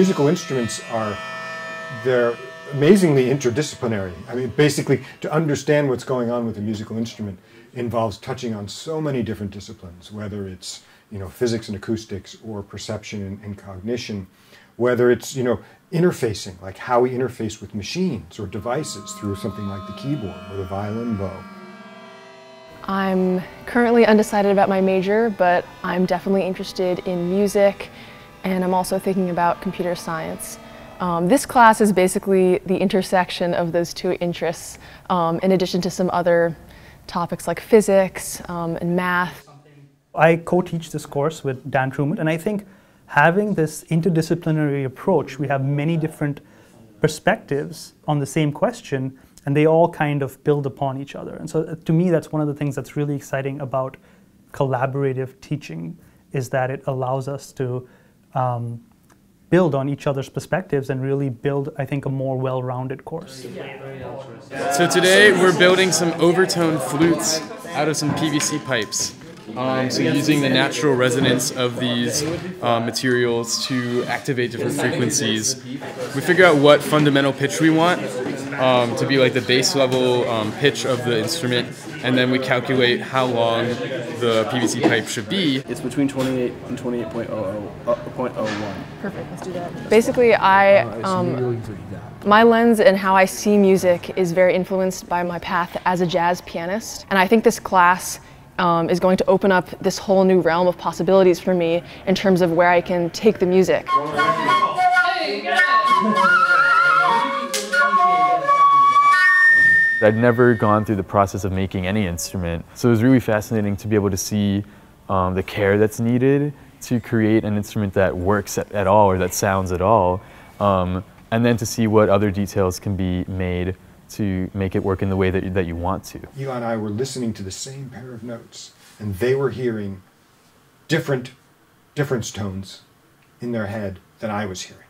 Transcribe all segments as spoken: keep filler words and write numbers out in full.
musical instruments are, they're amazingly interdisciplinary. I mean, basically, to understand what's going on with a musical instrument involves touching on so many different disciplines, whether it's, you know, physics and acoustics or perception and, and cognition, whether it's, you know, interfacing, like how we interface with machines or devices through something like the keyboard or the violin bow. I'm currently undecided about my major, but I'm definitely interested in music, and I'm also thinking about computer science. Um, this class is basically the intersection of those two interests, um, in addition to some other topics like physics um, and math. I co-teach this course with Dan Truman, and I think having this interdisciplinary approach, we have many different perspectives on the same question, and they all kind of build upon each other. And so to me, that's one of the things that's really exciting about collaborative teaching, is that it allows us to um, build on each other's perspectives and really build, I think, a more well-rounded course. So today we're building some overtone flutes out of some P V C pipes. Um, so using the natural resonance of these uh, materials to activate different frequencies. We figure out what fundamental pitch we want um, to be like the base level um, pitch of the instrument, and then we calculate how long the P V C pipe should be. It's between twenty-eight and twenty-eight point zero one. Perfect, let's do that. Basically, I, um, my lens and how I see music is very influenced by my path as a jazz pianist, and I think this class Um, is going to open up this whole new realm of possibilities for me in terms of where I can take the music. I'd never gone through the process of making any instrument, so it was really fascinating to be able to see um, the care that's needed to create an instrument that works at, at all or that sounds at all, um, and then to see what other details can be made to make it work in the way that you, that you want to. Eli and I were listening to the same pair of notes, and they were hearing different difference tones in their head than I was hearing.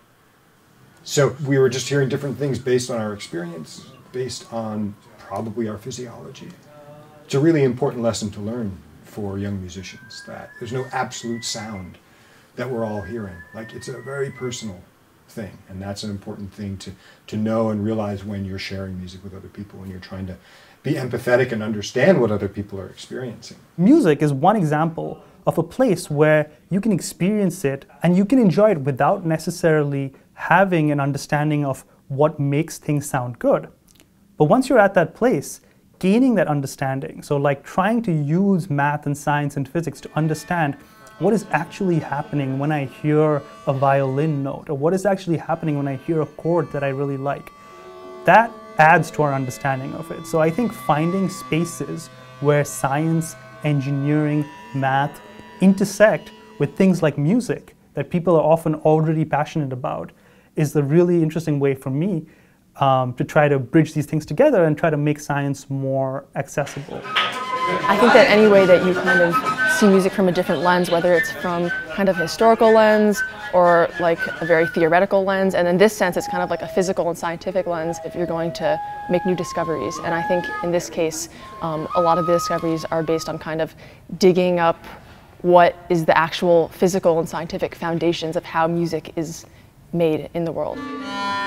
So we were just hearing different things based on our experience, based on probably our physiology. It's a really important lesson to learn for young musicians, that there's no absolute sound that we're all hearing. Like, it's a very personal thing, and that's an important thing to to know and realize when you're sharing music with other people, when you're trying to be empathetic and understand what other people are experiencing. Music is one example of a place where you can experience it and you can enjoy it without necessarily having an understanding of what makes things sound good. But once you're at that place, gaining that understanding, so like trying to use math and science and physics to understand what is actually happening when I hear a violin note, or what is actually happening when I hear a chord that I really like. That adds to our understanding of it. So I think finding spaces where science, engineering, math intersect with things like music that people are often already passionate about is the really interesting way for me um, to try to bridge these things together and try to make science more accessible. I think that any way that you kind of see music from a different lens, whether it's from kind of a historical lens or like a very theoretical lens, and in this sense it's kind of like a physical and scientific lens if you're going to make new discoveries. And I think in this case, um, a lot of the discoveries are based on kind of digging up what is the actual physical and scientific foundations of how music is made in the world.